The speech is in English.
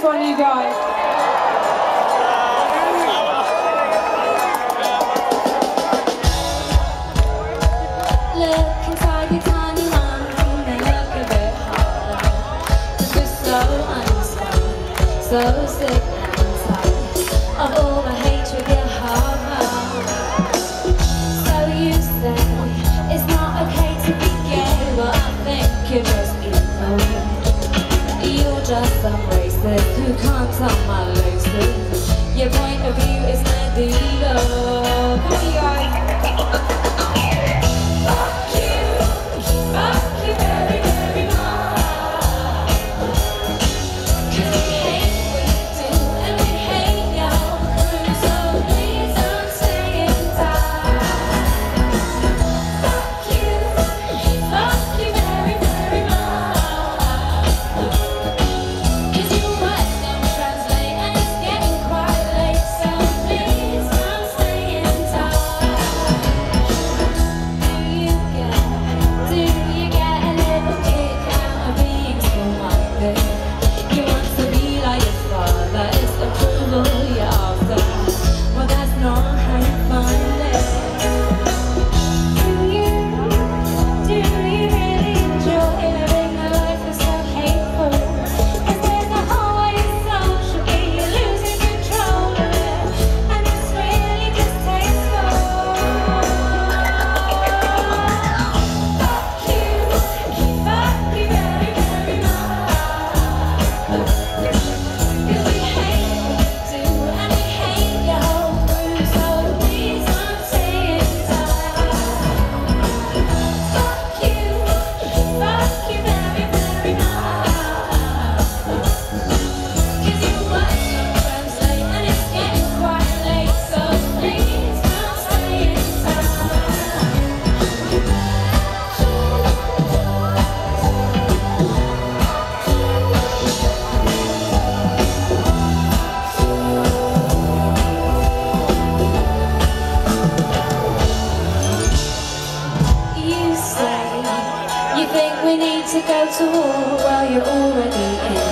one, you guys. Look inside your tiny mind and look a bit harder. 'Cause you're so uninspired, so sick and tired of all the hatred you harbor. So you say it's not okay to be gay, but I think you're just evil. You're just some racist who can't tell my laces. Your point of view is medieval. Come on, you guys. You think we need to go to war? Well, you're already in.